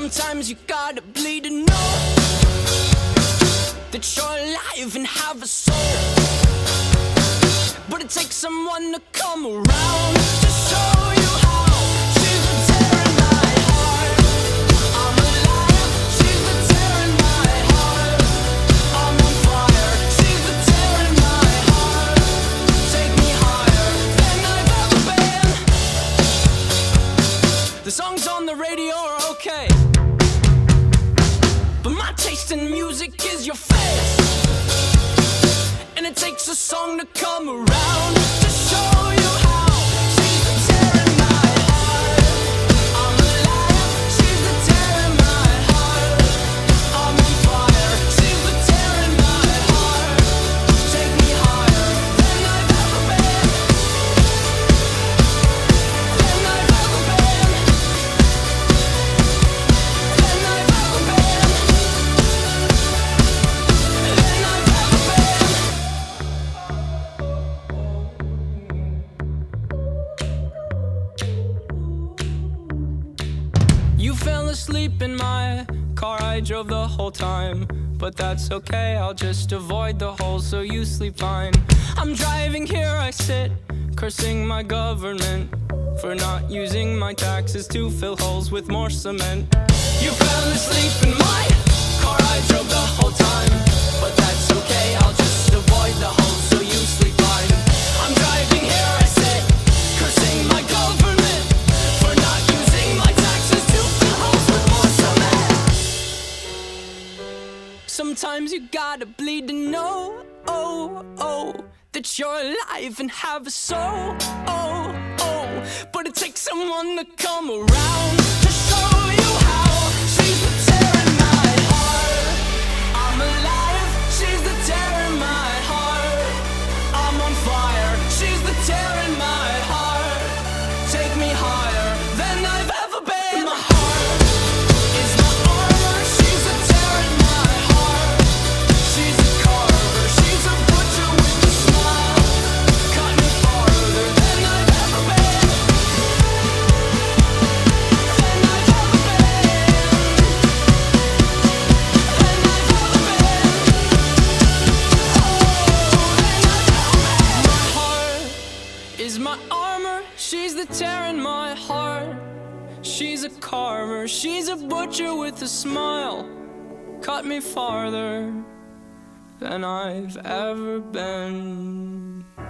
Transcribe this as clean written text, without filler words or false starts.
Sometimes you gotta bleed to know that you're alive and have a soul. But it takes someone to come around to show you how. She's the tear in my heart. I'm alive. She's the tear in my heart. I'm on fire. She's the tear in my heart. Take me higher than I've ever been. The songs on the radio are okay, but my taste in music is your face. And it takes a song to come around to show you how. She's the tear in my heart. I'm alive. She's the tear in my heart. I'm on fire. She's the tear in my heart. Take me higher than I've ever been. Than I've ever been. Than I've ever been. Than I've ever been. You fell asleep in my car, I drove the whole time. But that's okay, I'll just avoid the holes so you sleep fine. I'm driving here, I sit, cursing my government for not using my taxes to fill holes with more cement. You fell asleep in my car, I drove the whole time. But that's okay, I'll just avoid the holes so you sleep fine. I'm driving here, I sit, cursing my government for not using my taxes to fill holes with more cement. Sometimes you gotta bleed to know, that you're alive and have a soul, but it takes someone to come around to show you how. She's the tear in my heart. I'm alive. She's the tear in my heart. I'm on fire. She's the tear in my heart. Take me higher than I've ever been. My heart is my armor. She's the tear in my heart. She's a carver. She's a butcher with a smile. Cut me farther than I've ever been. Than I've ever been. Than I've ever been. My heart is my armor. She's the tear in my heart. She's a carver. She's a butcher with a smile. Cut me farther than I've ever been.